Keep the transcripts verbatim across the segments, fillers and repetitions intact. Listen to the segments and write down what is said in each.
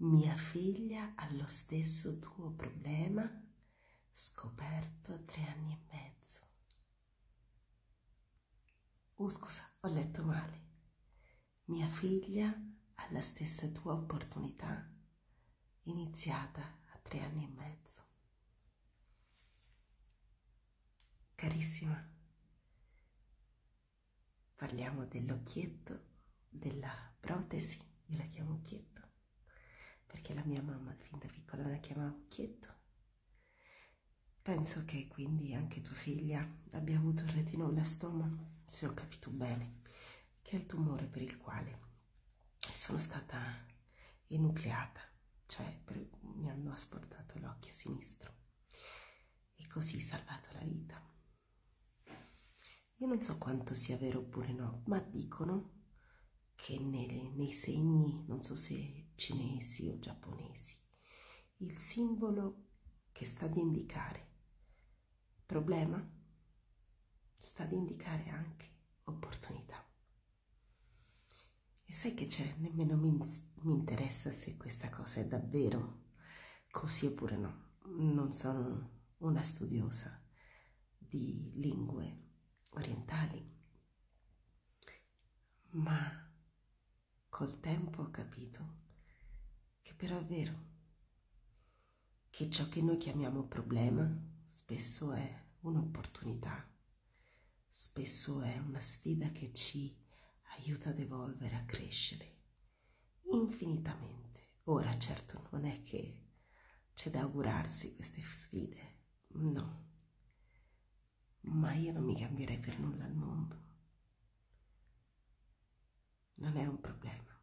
Mia figlia ha lo stesso tuo problema, scoperto a tre anni e mezzo. Oh, scusa, ho letto male. Mia figlia ha la stessa tua opportunità, iniziata a tre anni e mezzo. Carissima, parliamo dell'occhietto, della protesi, io la chiamo occhietto, perché la mia mamma fin da piccola la chiamava occhietto. Penso che quindi anche tua figlia abbia avuto il retinoblastoma, se ho capito bene, che è il tumore per il quale sono stata enucleata, cioè per, mi hanno asportato l'occhio sinistro e così salvato la vita. Io non so quanto sia vero oppure no, ma dicono che nei, nei segni, non so se cinesi o giapponesi, il simbolo che sta ad indicare problema sta ad indicare anche opportunità. E sai che c'è? Nemmeno mi, mi interessa se questa cosa è davvero così oppure no. Non sono una studiosa di lingue orientali, ma col tempo ho capito che però è vero che ciò che noi chiamiamo problema spesso è un'opportunità, spesso è una sfida che ci aiuta ad evolvere, a crescere infinitamente. Ora certo non è che c'è da augurarsi queste sfide, no, ma io non mi cambierei per nulla al mondo. Non è un problema.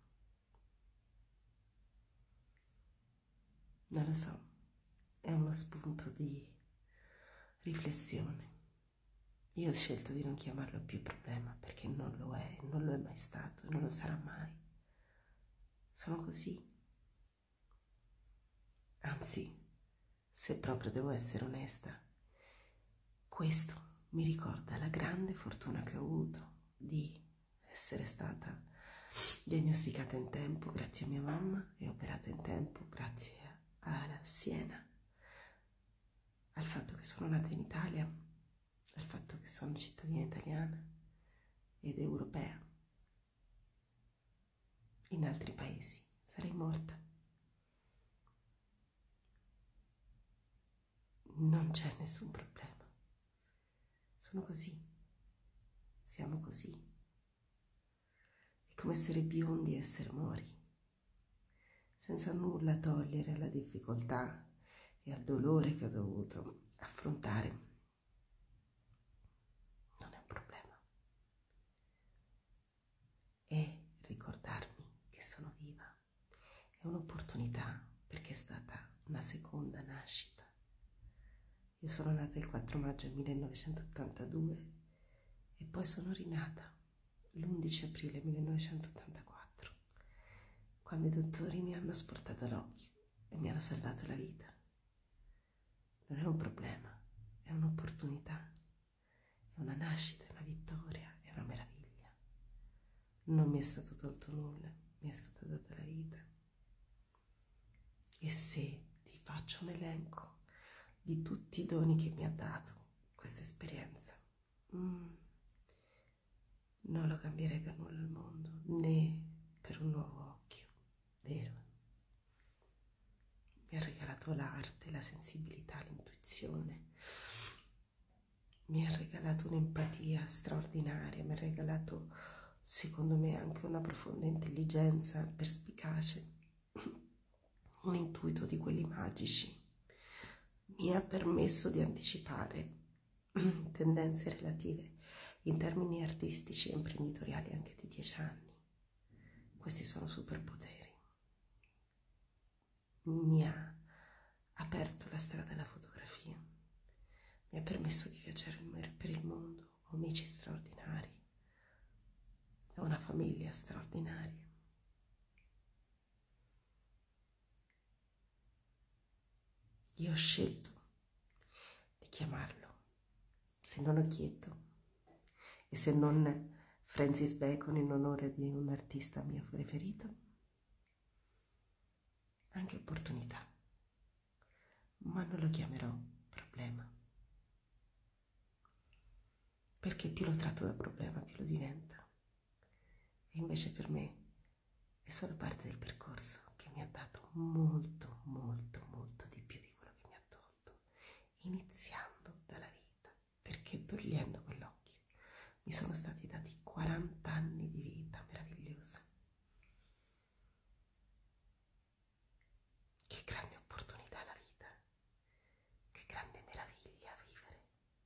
Non lo so, è uno spunto di riflessione. Io ho scelto di non chiamarlo più problema perché non lo è, non lo è mai stato, non lo sarà mai. Sono così. Anzi, se proprio devo essere onesta, questo mi ricorda la grande fortuna che ho avuto di essere stata diagnosticata in tempo grazie a mia mamma e operata in tempo grazie a Siena, al fatto che sono nata in Italia, al fatto che sono cittadina italiana ed europea. In altri paesi sarei morta. Non c'è nessun problema. Sono così. Siamo così. È come essere biondi e essere mori, senza nulla togliere alla difficoltà e al dolore che ho dovuto affrontare. Non è un problema. E ricordarmi che sono viva è un'opportunità, perché è stata una seconda nascita. Io sono nata il quattro maggio millenovecentottantadue e poi sono rinata l'undici aprile millenovecentottantaquattro, quando i dottori mi hanno asportato l'occhio e mi hanno salvato la vita. Non è un problema, è un'opportunità, è una nascita, è una vittoria, è una meraviglia. Non mi è stato tolto nulla, mi è stata data la vita. E se ti faccio un elenco di tutti i doni che mi ha dato questa esperienza, mm, non lo cambierei per nulla al mondo, né per un nuovo occhio, vero? Mi ha regalato l'arte, la sensibilità, l'intuizione, mi ha regalato un'empatia straordinaria, mi ha regalato, secondo me, anche una profonda intelligenza perspicace, un intuito di quelli magici. Mi ha permesso di anticipare tendenze relative in termini artistici e imprenditoriali anche di dieci anni. Questi sono superpoteri. Mi ha aperto la strada alla fotografia, mi ha permesso di viaggiare per il mondo, ho amici straordinari, ho una famiglia straordinaria. Io ho scelto di chiamarlo, se non Occhietto, e se non Francis Bacon in onore di un artista mio preferito, anche opportunità, ma non lo chiamerò problema, perché più lo tratto da problema più lo diventa, e invece per me è solo parte del percorso che mi ha dato molto, molto, molto di più di quello che mi ha tolto, iniziando dalla vita, perché togliendo quell'occhio mi sono stati dati quaranta anni di vita meravigliosa. Che grande opportunità la vita, che grande meraviglia vivere.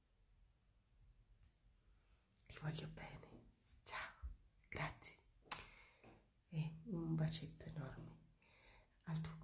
Ti voglio bene, ciao, grazie e un bacetto enorme al tuo